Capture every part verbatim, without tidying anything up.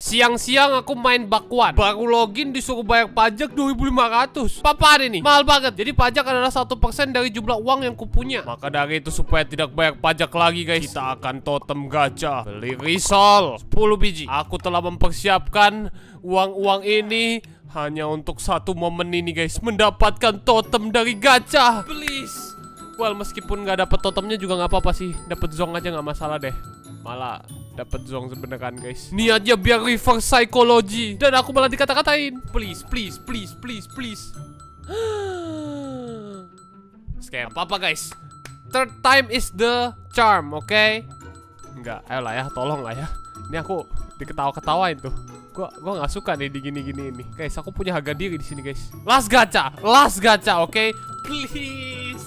Siang-siang aku main bakwan, baru login disuruh bayar pajak dua ribu lima ratus. Apaan ini? Mahal banget. Jadi pajak adalah satu persen dari jumlah uang yang kupunya. Maka dari itu supaya tidak bayar pajak lagi guys, kita akan totem gacha. Beli risol sepuluh biji. Aku telah mempersiapkan uang-uang ini hanya untuk satu momen ini guys, mendapatkan totem dari gacha. Please. Well, meskipun nggak dapet totemnya juga nggak apa-apa sih. Dapet zong aja nggak masalah deh. Malah dapat zong sebenernya guys. Niatnya biar reverse psychology. Dan aku malah dikata-katain. Please, please, please, please, please. Scam. Apa-apa guys. Third time is the charm, oke? Okay? Enggak, ayolah ya, tolong lah ya. Ini aku diketawa-ketawain tuh. Gua gua nggak suka nih di gini-gini ini. Guys, aku punya harga diri di sini guys. Last gacha, last gacha, oke? Okay? Please,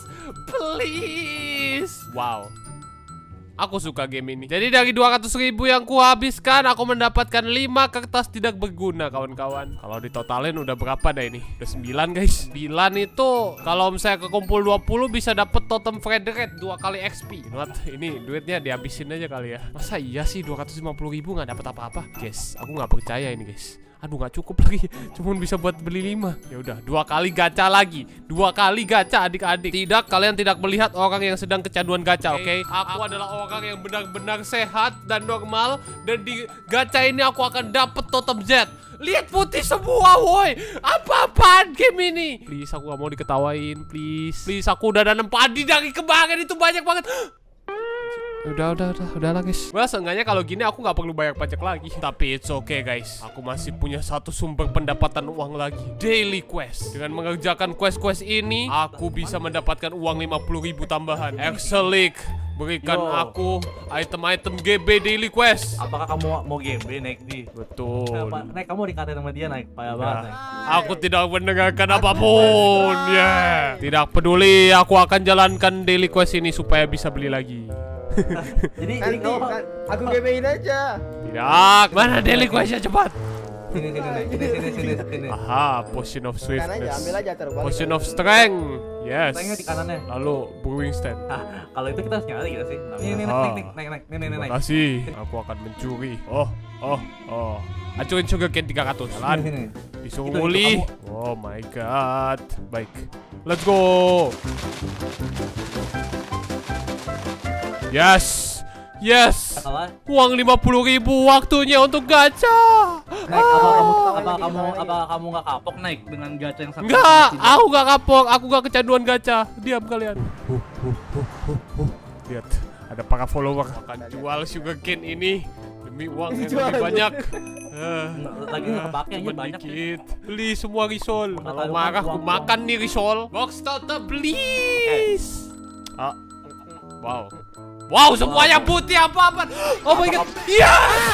please. Wow. Aku suka game ini. Jadi dari dua ratus ribu yang kuhabiskan, aku mendapatkan lima kertas tidak berguna kawan-kawan. Kalau ditotalin udah berapa dah ini? Udah sembilan guys. sembilan itu kalau misalnya kekumpul dua puluh bisa dapet totem Frederet dua kali X P. What? Ini duitnya dihabisin aja kali ya. Masa iya sih dua ratus lima puluh ribu nggak dapet apa-apa? Guys, aku nggak percaya ini guys. Aduh nggak cukup lagi, cuma bisa buat beli lima. Ya udah, dua kali gacha lagi, dua kali gacha adik-adik. Tidak, kalian tidak melihat orang yang sedang kecanduan gacha, oke? Okay? Aku adalah orang yang benar-benar sehat dan normal, dan di gacha ini aku akan dapet totem Z. Lihat putih semua, woi. Apa-apaan game ini? Please, aku gak mau diketawain, please. Please, aku udah nanam padi dari kemarin itu banyak banget. Udah, udah, udah, udah lah guys. Well, seenggaknya kalau gini aku nggak perlu bayar pajak lagi. Tapi it's okay guys. Aku masih punya satu sumber pendapatan uang lagi. Daily quest. Dengan mengerjakan quest-quest ini, aku bisa mendapatkan uang lima puluh ribu tambahan. Excelik, berikan Yo. aku item-item G B Daily Quest. Apakah kamu mau G B naik di? Betul. Kenapa? Naik, kamu dikatain sama dia naik. Payah banget naik. Aku tidak mendengarkan apapun. Ya, yeah. Tidak peduli. Aku akan jalankan Daily Quest ini supaya bisa beli lagi. Jadi nanti kamu... aku G B-in aja. Tidak. Mana Daily Quest-nya cepat? Sini sini sini sini sini sini. Aha, potion of swiftness. Aja, ambil aja, potion of strength. Yes. Strength-nya di kanannya. Lalu brewing stand. Ah, kalau itu kita harus nyari ya sih. Nih nih naik naik naik naik naik naik naik. Makasih. Aku akan mencuri. Oh, oh, oh. Hancurin sugarcane tiga ratus. Jalan. Disuruh nguli. Oh my god. Baik. Let's go. Yes. Yes. Uang lima puluh ribu, waktunya untuk gacha. Naik, apa kamu apa kamu apa kamu nggak kapok naik dengan gacha yang satu? Enggak, aku nggak kapok, aku nggak kecanduan gacha. Diam kalian. Lihat, ada para follower akan jual sugarcane ini demi uang yang lebih banyak. Lagi nggak kepake aja banyak. Dikit. Beli semua risol. Kalau marah aku makan nih risol. Box totem please. Ah. Wow. Wow, semuanya putih apa-apa. Oh my god. Iya.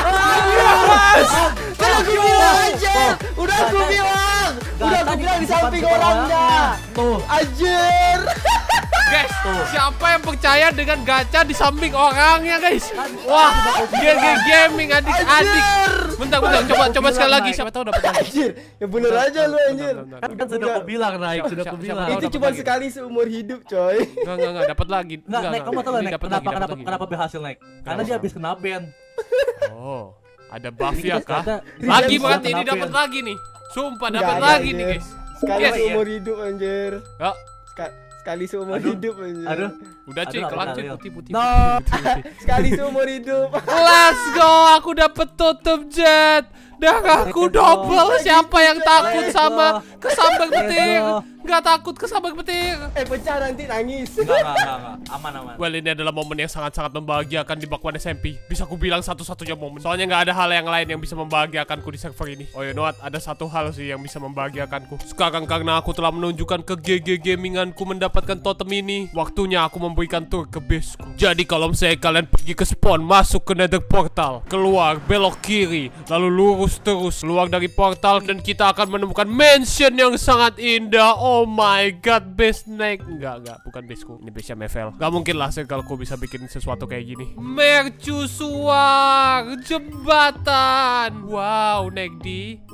Yes. Udah aku bilang aja. Udah aku bilang. Udah aku bilang di samping orangnya. Tuh. Anjir. Guys, siapa yang percaya dengan gacha di samping orangnya, guys? Wah, G G Gaming adik-adik. Bentar, bentar, coba coba sekali lagi. Siapa tahu dapat lagi. Anjir, ya bener aja lu anjir. Kan sudah aku bilang naik, sudah aku bilang. Itu cuma sekali seumur hidup, coy. Enggak, enggak, enggak dapat lagi. Enggak, naik kamu tahu naik kenapa kenapa kenapa berhasil naik? Karena dia habis kena ban. Oh, ada buff ya kah? Lagi berarti ini dapat lagi nih. Sumpah dapat lagi nih, guys. Sekali seumur hidup anjir. Ya. Sekali seumur hidup anjir. Aduh. Udah cuy, kelar cuy putih-putih. Sekali seumur hidup. Let's go, aku dapet totem jet. Darahku double. Siapa yang takut sama kesambang petir? Nggak takut kesambang petir. Eh pecah nanti nangis. Enggak, enggak, enggak. Aman, aman. Well, ini adalah momen yang sangat-sangat membahagiakan di Bakwan S M P. Bisa aku bilang satu-satunya momen. Soalnya nggak ada hal yang lain yang bisa membahagiakanku di server ini. Oh you know what? Ada satu hal sih yang bisa membahagiakanku. Sekarang karena aku telah menunjukkan ke G G Gaminganku mendapatkan totem ini, waktunya aku memberikan tour ke baseku. Jadi kalau misalnya kalian pergi ke spawn, masuk ke nether portal, keluar, belok kiri, lalu lurus terus, keluar dari portal, dan kita akan menemukan mansion yang sangat indah. Oh my god, base naik. Enggak, enggak, bukan baseku. Ini base-nya Mevel. Gak mungkin lah circleku bisa bikin sesuatu kayak gini. Mercusuar jembatan. Wow, naik di.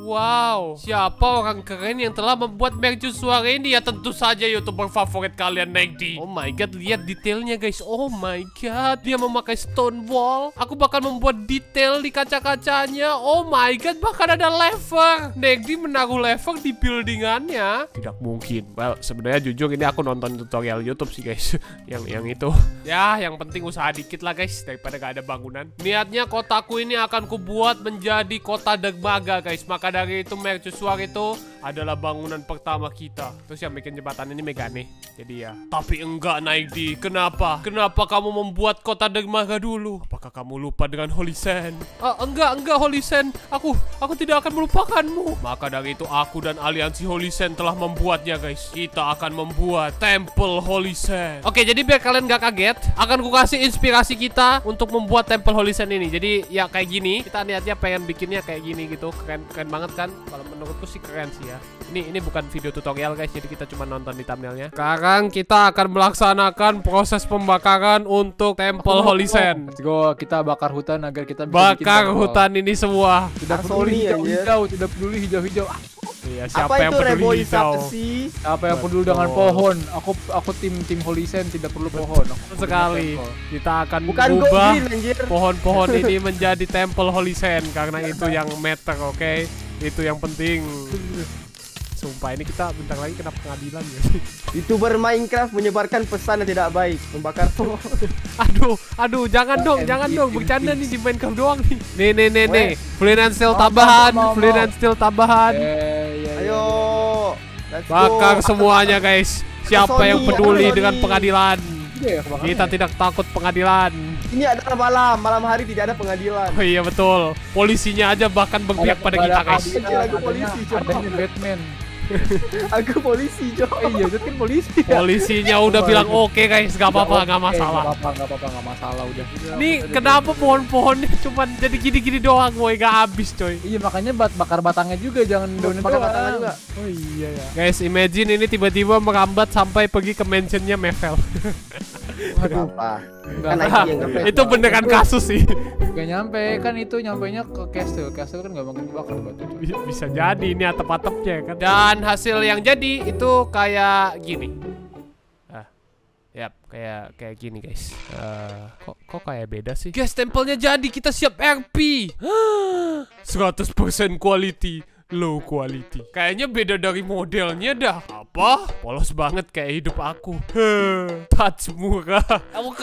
Wow, siapa orang keren yang telah membuat mercusuar ini? Ya tentu saja YouTuber favorit kalian, Negdi. Oh my god, lihat detailnya guys. Oh my god, dia memakai stone wall. Aku bakal membuat detail di kaca-kacanya. Oh my god, bahkan ada lever. Negdi menaruh lever di buildingannya. Tidak mungkin. Well, sebenarnya jujur ini aku nonton tutorial YouTube sih guys. yang yang itu. Ya, yang penting usaha dikit lah guys, daripada gak ada bangunan. Niatnya kotaku ini akan kubuat menjadi kota dermaga guys. Maka dari itu mercusuar itu adalah bangunan pertama kita. Terus yang bikin jembatan ini Megane. Jadi ya. Tapi enggak Naidi. Kenapa? Kenapa kamu membuat kota dermaga dulu? Apakah kamu lupa dengan Holy Sand? Ah, enggak, enggak Holy Sand. Aku, aku tidak akan melupakanmu. Maka dari itu aku dan aliansi Holy Sand telah membuatnya guys. Kita akan membuat Temple Holy Sand. Oke, jadi biar kalian gak kaget, akan ku kasih inspirasi kita untuk membuat Temple Holy Sand ini. Jadi ya kayak gini. Kita niatnya pengen bikinnya kayak gini gitu. Keren, keren banget kan? Kalau menurutku sih keren sih ya. Ini ini bukan video tutorial guys, jadi kita cuma nonton di thumbnailnya. Sekarang kita akan melaksanakan proses pembakaran untuk Temple Holy Sand. Let's go, kita bakar hutan agar kita bisa bakar bikin hutan ini semua. Tidak peduli hijau-hijau, tidak peduli hijau-hijau. Iya, siapa Apa yang itu peduli hijau? reboisasi? Siapa yang peduli dengan pohon? Aku aku tim tim Holy Sand, tidak perlu pohon. Aku Sekali kita akan Bukan go mengubah green anjir. pohon-pohon ini menjadi Temple Holy Sand karena itu yang matter, oke? Okay? Itu yang penting. Sumpah ini kita bentar lagi kena pengadilan ya. YouTuber Minecraft menyebarkan pesan yang tidak baik, membakar pohon. Aduh, aduh, jangan dong, jangan dong, bercanda nih di Minecraft doang nih. Nih, nih, nih, nih, flint and steel tambahan, flint and steel tambahan. Ayo, let's go. Bakar semuanya guys. Siapa yang peduli dengan pengadilan? Kita tidak takut pengadilan. Ini adalah malam, malam hari tidak ada pengadilan. Oh iya betul. Polisinya aja bahkan berpihak pada kita guys. Aku polisi, adanya Batman. Aku polisi, Jo. Eh, iya, itu kan polisi. Ya? Polisinya udah bilang oke okay, guys, gak apa-apa, gak masalah. Gak apa-apa, gak apa-apa, gak masalah udah. Nih kenapa pohon-pohonnya cuman jadi gini-gini doang, boy, gak habis coy. Iya makanya bat bakar batangnya juga, jangan daunnya Bakar doang. batangnya juga. Oh iya ya. Guys, imagine ini tiba-tiba merambat sampai pergi ke mansionnya Mevel. Waduh, apa? Enggak, Kan enggak. yang nge-fake. Itu beneran kasus sih. Gak nyampe, kan itu nyampainya ke castle. Castle kan gak mungkin dibakar batu. Bisa jadi ini atap-atapnya kan. Dan hasil yang jadi itu kayak gini. Ah, yap, kayak kayak gini guys. Uh, kok kok kayak beda sih? Guys, tempelnya jadi, kita siap R P. seratus persen quality, low quality. Kayaknya beda dari modelnya dah. Apa? Polos banget kayak hidup aku. Touch murah. Awak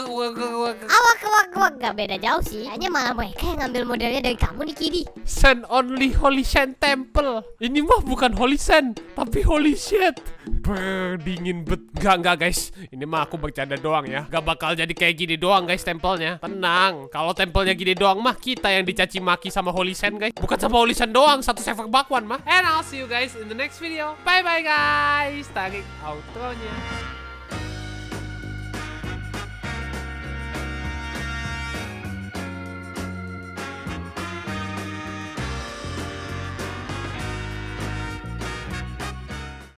awak awak gak beda jauh sih. Kayaknya malah mereka yang ngambil modelnya dari kamu nih Kidi. Sand only Holy Sand Temple. Ini mah bukan Holy Sand, tapi Holy Shit. Berdingin bet. Enggak, enggak guys. Ini mah aku bercanda doang ya. Gak bakal jadi kayak gini doang guys tempelnya. Tenang. Kalau tempelnya gini doang mah kita yang dicaci maki sama Holy Sand guys. Bukan sama Holy Sand doang. Satu server bakwan mah. And I'll see you guys in the next video. Bye bye guys. Tarik outro-nya.